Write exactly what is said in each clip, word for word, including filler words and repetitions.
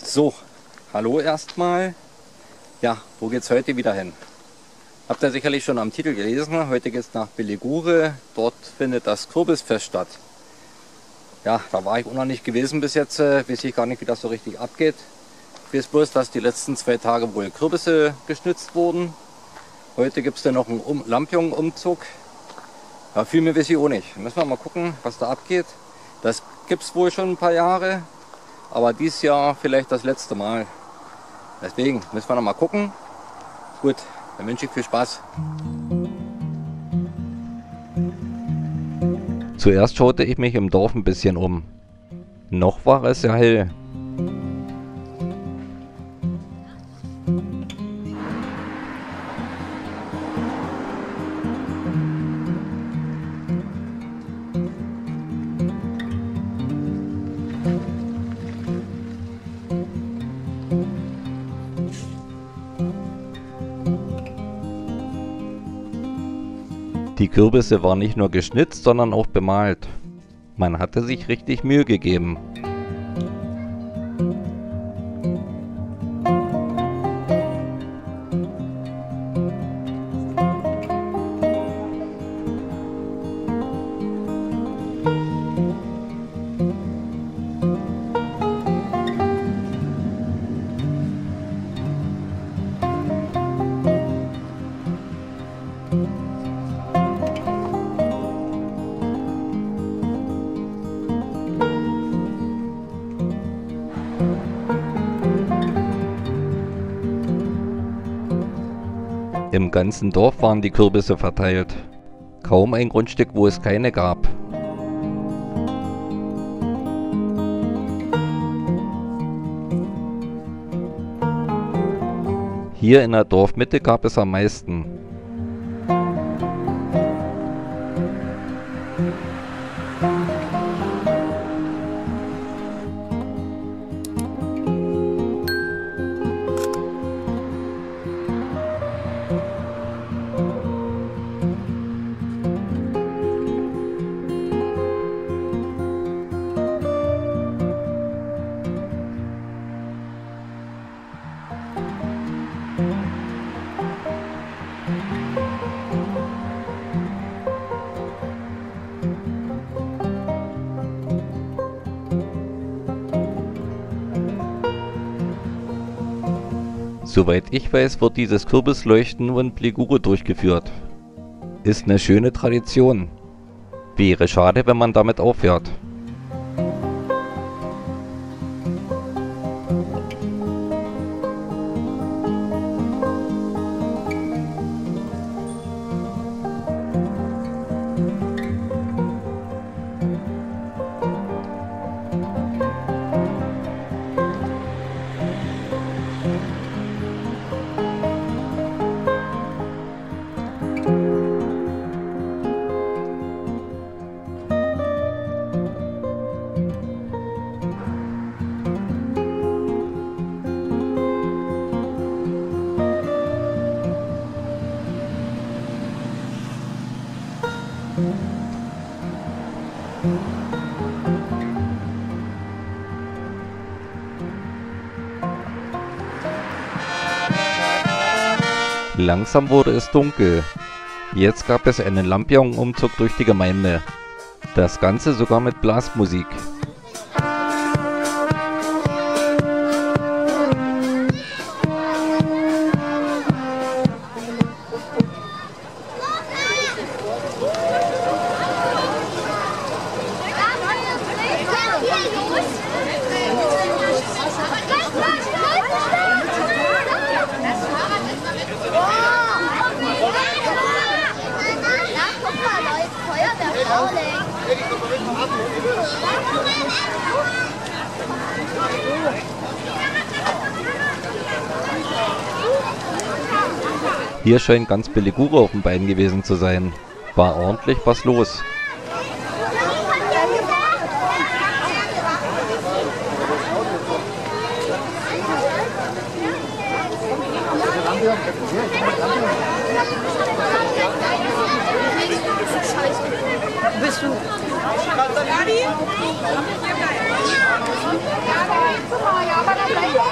So, hallo erstmal. Ja, wo geht's heute wieder hin? Habt ihr sicherlich schon am Titel gelesen. Heute geht's nach Belligure. Dort findet das Kürbisfest statt. Ja, da war ich auch noch nicht gewesen bis jetzt. Äh, weiß ich gar nicht, wie das so richtig abgeht. Ich weiß bloß, dass die letzten zwei Tage wohl Kürbisse geschnitzt wurden. Heute gibt es dann noch einen um Lampion-Umzug. Ja, viel mehr weiß ich auch nicht. Müssen wir mal gucken, was da abgeht. Das gibt es wohl schon ein paar Jahre. Aber dieses Jahr vielleicht das letzte Mal. Deswegen müssen wir noch mal gucken. Gut, dann wünsche ich viel Spaß. Zuerst schaute ich mich im Dorf ein bisschen um. Noch war es sehr hell. Die Kürbisse waren nicht nur geschnitzt, sondern auch bemalt. Man hatte sich richtig Mühe gegeben. Im ganzen Dorf waren die Kürbisse verteilt. Kaum ein Grundstück, wo es keine gab. Hier in der Dorfmitte gab es am meisten. Soweit ich weiß, wird dieses Kürbisleuchten nur in Belligure durchgeführt. Ist eine schöne Tradition. Wäre schade, wenn man damit aufhört. Langsam wurde es dunkel. Jetzt gab es einen Lampion-Umzug durch die Gemeinde. Das Ganze sogar mit Blasmusik. Hier scheint ganz Belligure auf den Beinen gewesen zu sein. War ordentlich was los. Bist du? Ja,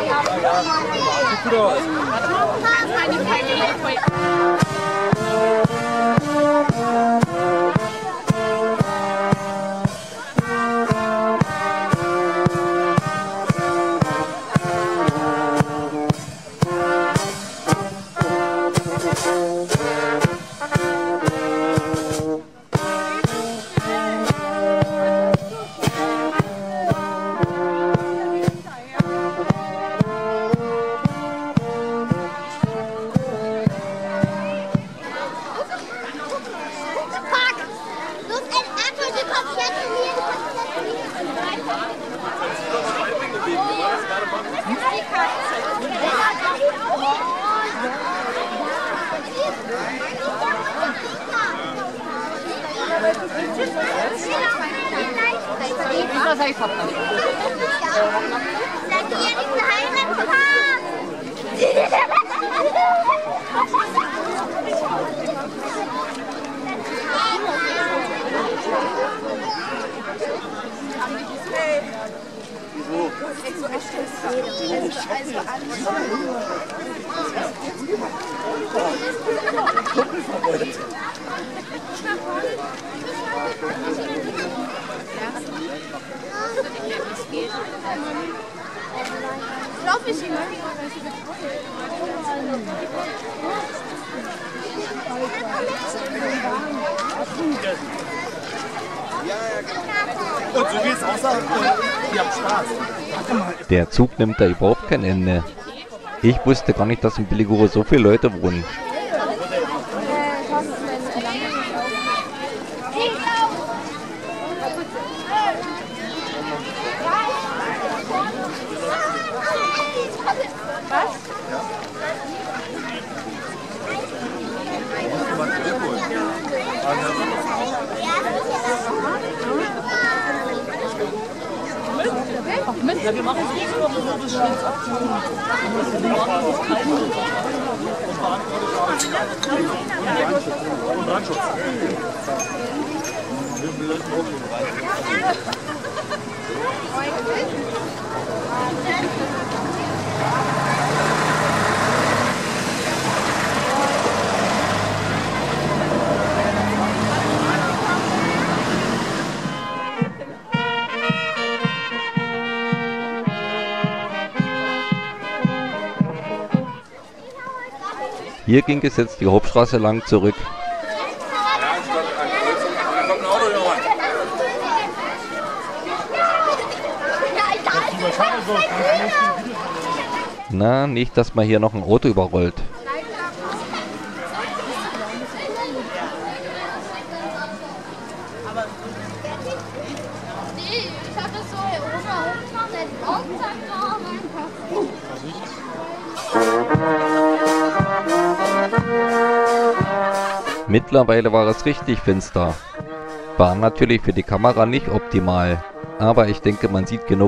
Und so wie es aussah, ihr habt Spaß. Der Zug nimmt da überhaupt kein Ende. Ich wusste gar nicht, dass in Belligure so viele Leute wohnen. Ja, wir machen es nächste Woche so bis Schwitz abziehen. Und Brandschutz. Hier ging es jetzt die Hauptstraße lang zurück. Na, nicht, dass man hier noch ein Auto überrollt. Mittlerweile war es richtig finster. War natürlich für die Kamera nicht optimal, aber ich denke, man sieht genug.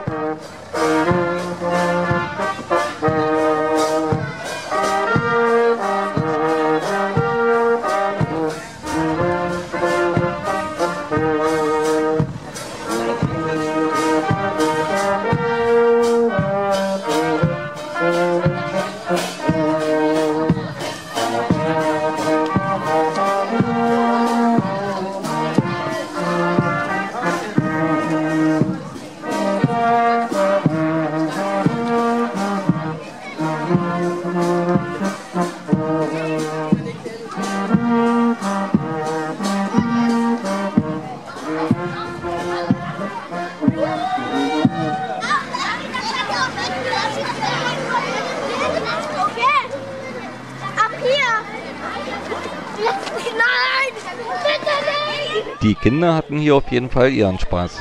Die Kinder hatten hier auf jeden Fall ihren Spaß.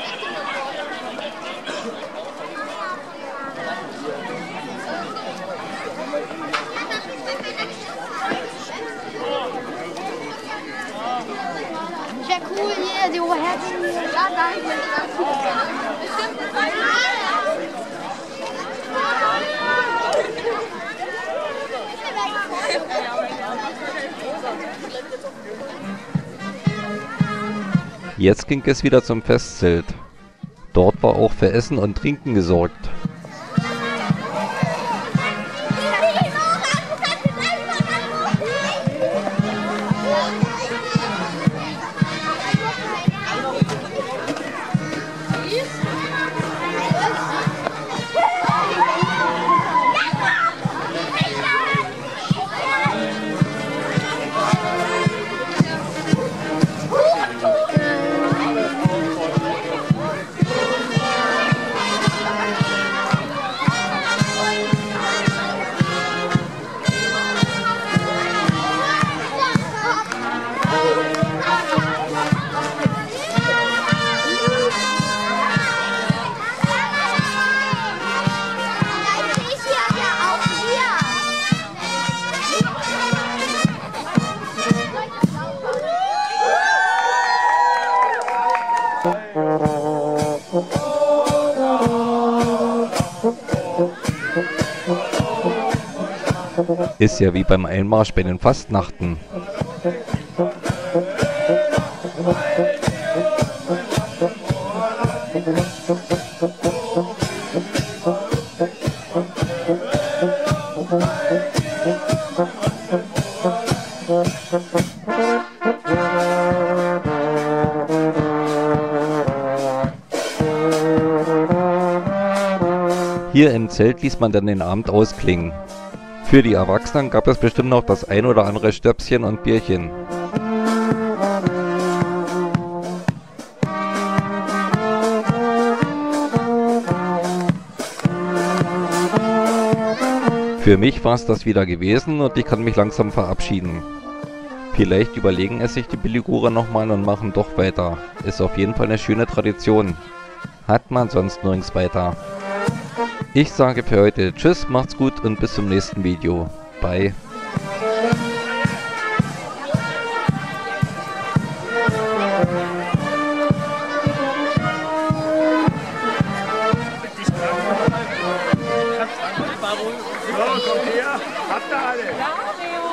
Ja, cool, hier, die Herzen. Ja, danke. Jetzt ging es wieder zum Festzelt. Dort war auch für Essen und Trinken gesorgt. Ist ja wie beim Einmarsch bei den Fastnachten. Hier im Zelt ließ man dann den Abend ausklingen. Für die Erwachsenen gab es bestimmt noch das ein oder andere Stöpschen und Bierchen. Für mich war es das wieder gewesen und ich kann mich langsam verabschieden. Vielleicht überlegen es sich die Biligurer nochmal und machen doch weiter. Ist auf jeden Fall eine schöne Tradition. Hat man sonst nirgends weiter. Ich sage für heute Tschüss, macht's gut und bis zum nächsten Video. Bye. So, kommt her. Habt ihr alle?